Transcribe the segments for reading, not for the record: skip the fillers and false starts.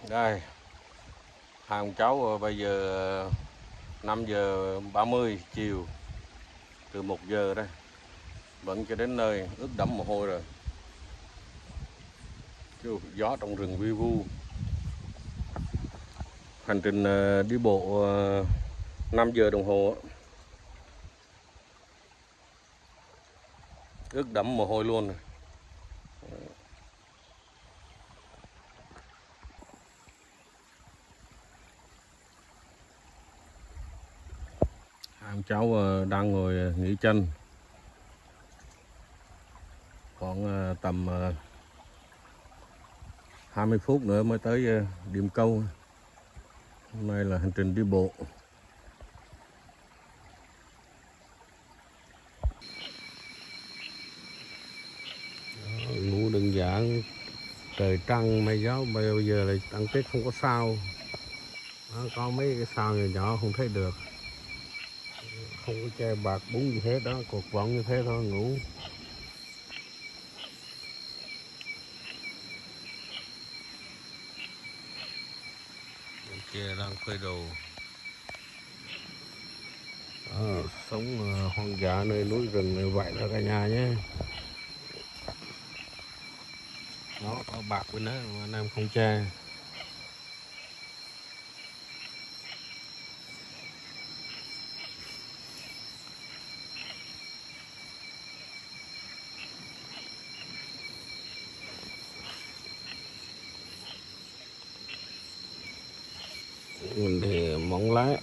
Đây, hai ông cháu bây giờ 5:30 chiều, từ 1 giờ đây, vẫn chưa đến nơi, ướt đẫm mồ hôi rồi. Gió trong rừng vi vu. Hành trình đi bộ 5 giờ đồng hồ, ướt đẫm mồ hôi luôn rồi. Hai ông cháu đang ngồi nghỉ chân, khoảng tầm 20 phút nữa mới tới điểm câu. Hôm nay là hành trình đi bộ. Ngủ đơn giản, trời trăng mây gió, bây giờ là ăn Tết không có sao. Đó, có mấy cái sao nhỏ nhỏ không thấy được, không có che bạc bún gì hết, đó cột võng như thế thôi, ngủ. Bên kia đang phơi đồ. Đó, sống hoang dã nơi núi rừng này vậy đó cả nhà nhé. Nó có bạc bên đó mà anh em không che. Mình thì mỏng lá.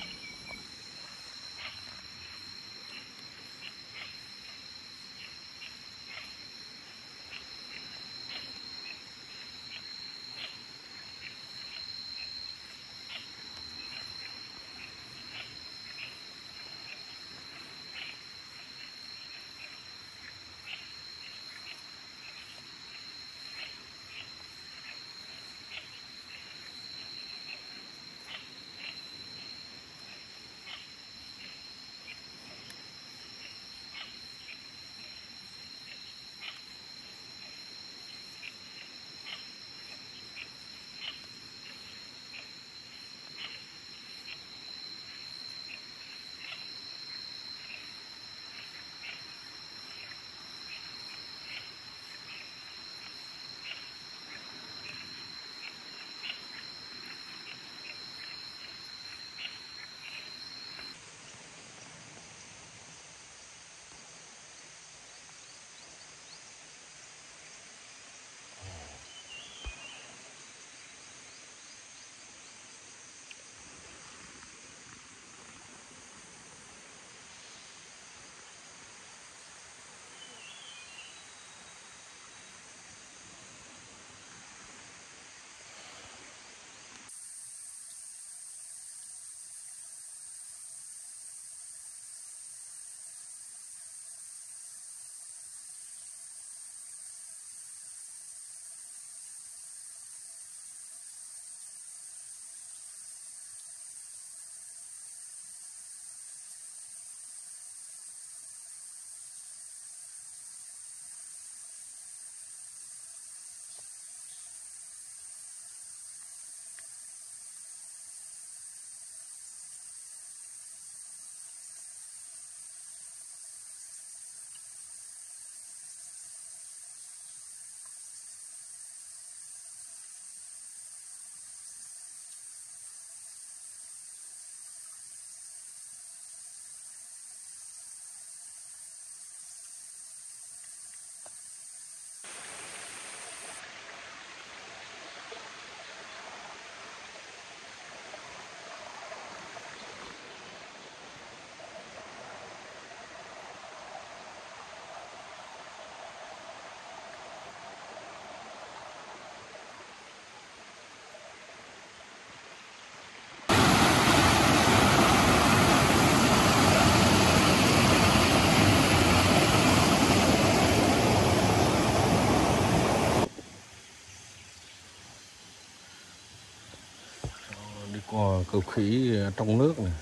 Đi qua cầu khỉ trong nước này.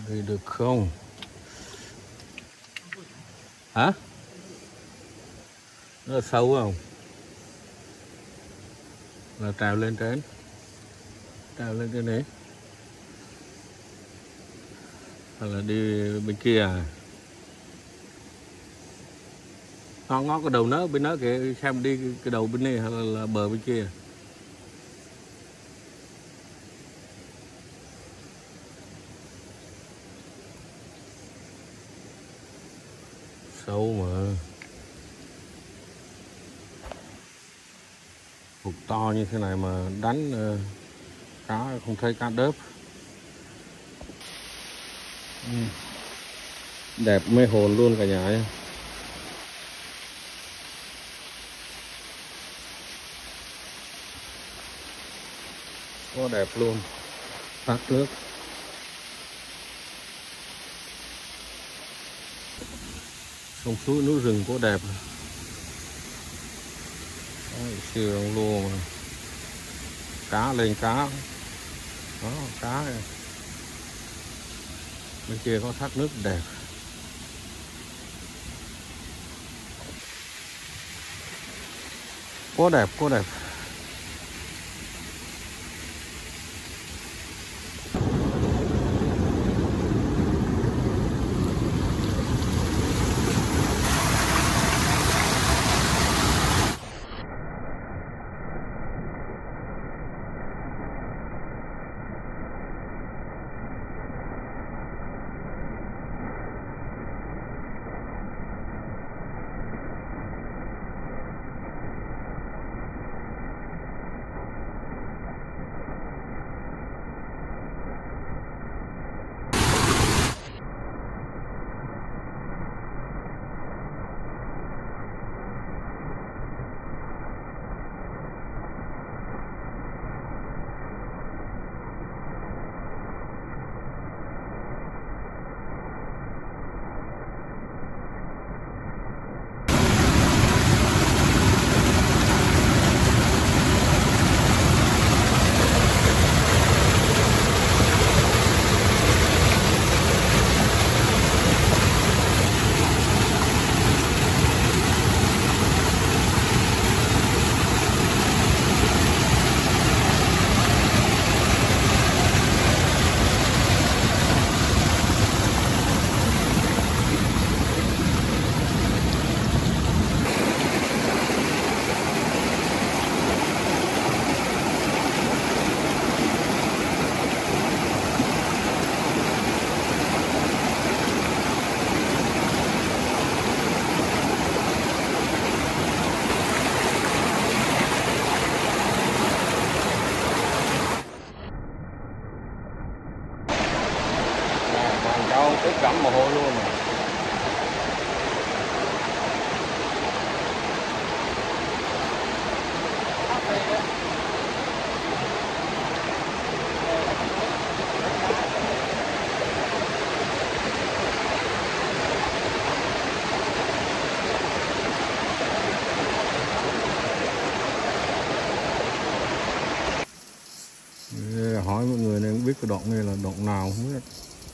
Đi được không? Hả? Nó là sâu không? Là trèo lên trên. Trèo lên trên đấy. Hay là đi bên kia à? Ngó cái đầu nó bên đó kìa, xem đi cái đầu bên này hay là bờ bên kia. Sâu mà. Hụt to như thế này mà đánh cá không thấy cá đớp. Đẹp mê hồn luôn cả nhà nha. Quá đẹp luôn. Phát nước. Sông suối núi rừng quá đẹp. Siêu luôn mà. Cá lên cá. Đó, cá này. Bên kia có thác nước đẹp. Quá đẹp, quá đẹp. Ướt đẫm mồ hôi luôn. Hỏi mọi người nên biết cái đoạn này là đoạn nào không biết.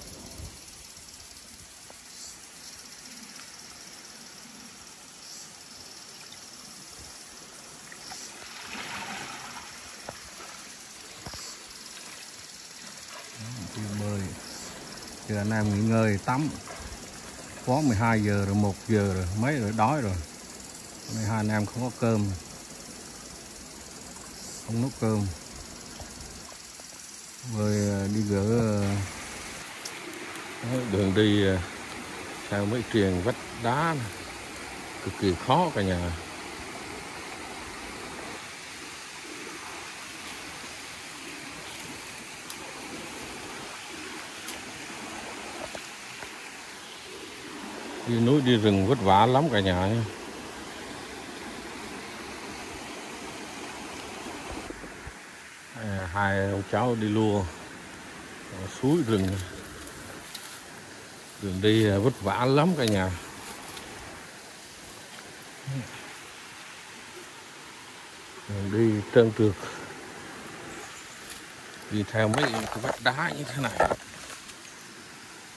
Đi bơi. Giờ anh em nghỉ ngơi tắm. Quá 12 giờ rồi, 1 giờ rồi, mấy rồi, đói rồi. Hôm nay hai anh em không có cơm. Không nấu cơm. Rồi đi gỡ đường đi theo mấy triền vách đá này. Cực kỳ khó cả nhà. Đi núi đi rừng vất vả lắm cả nhà nhé. Hai ông cháu đi lua suối rừng. Đường đi vất vả lắm cả nhà. Đường đi trơn trượt. Đi theo mấy cái vách đá như thế này.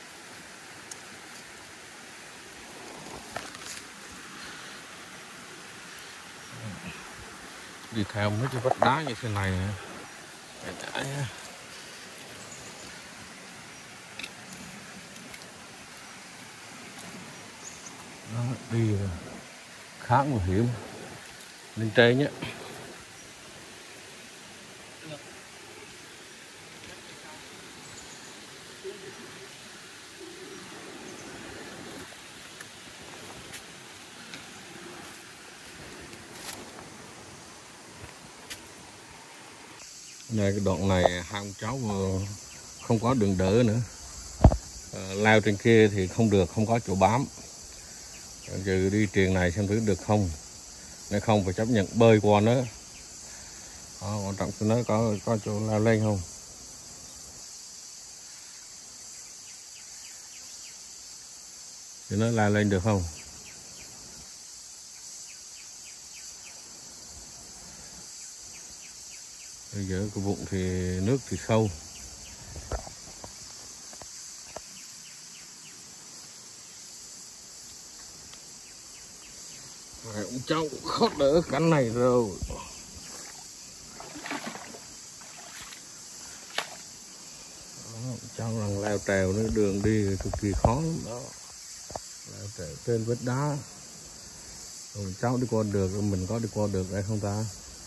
đi theo mấy cái vách đá như thế này nè. Đó, đi khá nguy hiểm. Lên trên nhé. Này cái đoạn này hai ông cháu không có đường đỡ nữa, leo trên kia thì không được, không có chỗ bám. Giờ đi triền này xem thử được không, nếu không phải chấp nhận bơi qua nữa. Đó, quan trọng nó có chỗ leo lên không. Thì nó leo lên được không. Bây giờ cái bụng thì nước thì sâu. Rồi, ông cháu cũng khó đỡ cắn này rồi. Đó, cháu đang leo trèo nữa, đường đi cực kỳ khó lắm đó. Leo trèo trên vách đá. Rồi cháu đi qua được, mình có đi qua được hay không ta?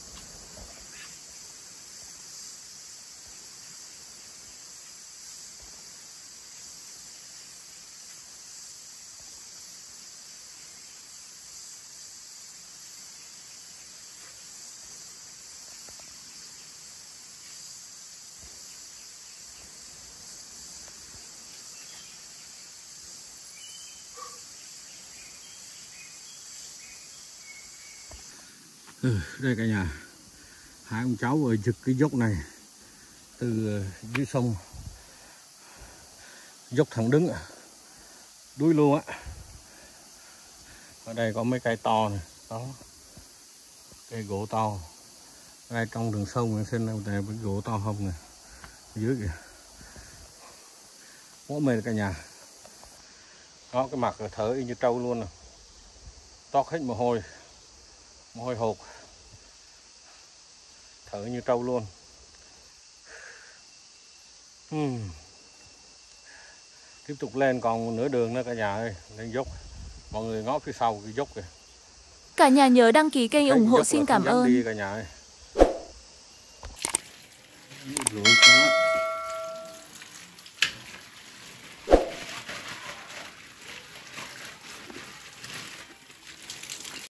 Đây cả nhà, hai ông cháu vừa giật cái dốc này từ dưới sông, dốc thẳng đứng đuối luôn á. Ở đây có mấy cây to này, đó, cây gỗ to. Ngay trong đường sông xem này với gỗ to không nè, dưới kìa, quá mệt cả nhà. Đó, cái mặt thở y như trâu luôn nè, toát hết mồ hôi hột, thở như trâu luôn. Tiếp tục lên còn nửa đường nữa cả nhà ơi, lên dốc. Mọi người ngó phía sau cái dốc kìa. Cả nhà nhớ đăng ký kênh ủng hộ, xin cảm ơn. Đi cả nhà ơi. Lúa cá.